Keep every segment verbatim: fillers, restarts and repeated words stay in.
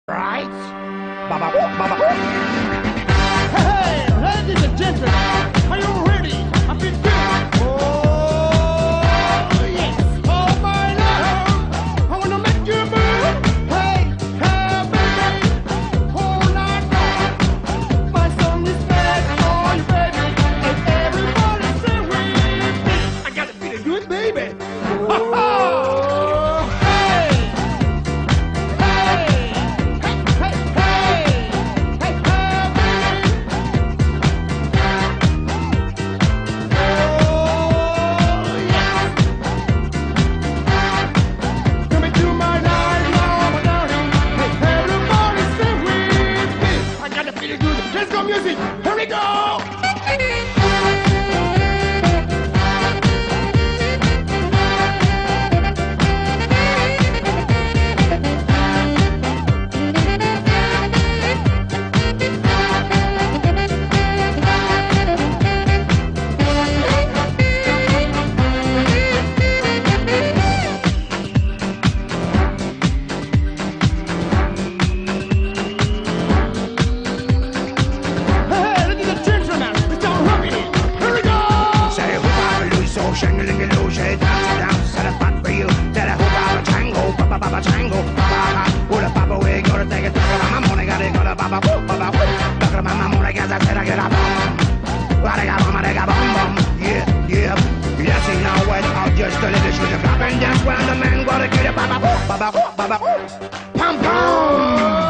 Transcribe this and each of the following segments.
Right? Baba, baba. Hey, ladies and gentlemen, are you ready? I've been good. Oh, yes. Oh, my love, I wanna make you move. Hey, hey, baby, all night long. My song is bad for you, baby, and everybody sing with me. I gotta feel it good, baby. Oh. Let's go music! Here we go! Shang-a-ling-a-loo, she dance, dance, set a spot for you. That I hope I'm a tango, papa, papa, tango, papa, what a papa, we gotta take it to the mama, money, got it, got a papa, papa, look at my mama, I guess I said I get a bomb. What I got, mama, I got bomb, bomb, yeah, yeah. Yes, you know what, I'll just a little sugar pop and dance when the man gotta get a papa, papa, papa, pam, pam.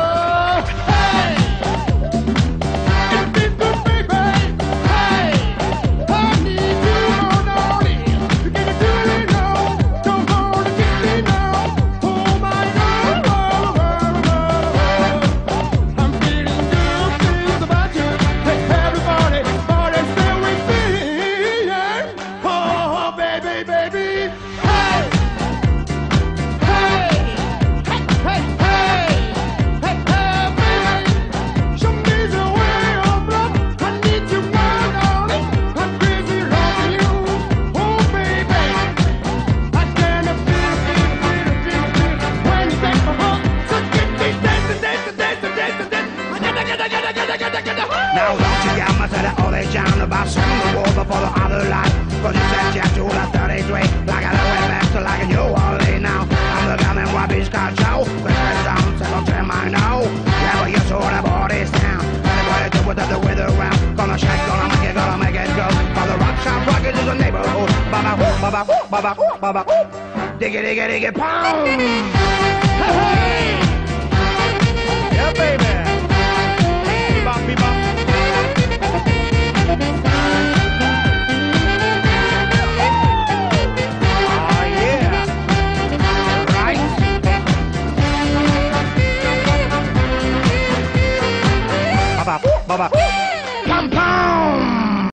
Now don't you get much of that all they jam about swinging the wall before the other light. Cause you said you to the thirty-three, like I know it back to like a new Orleans now. I'm the gun and Robbie's car show. Christmas down, settle to my know. Yeah, but you saw the bodies down. Anybody do with the weather around. Gonna shake, gonna make it, gonna make it go. For the rock shop rocket is a neighborhood. Baba, baba, baba, baba, diggy, diggy, diggy, pound. Hey, hey. Yeah, baby.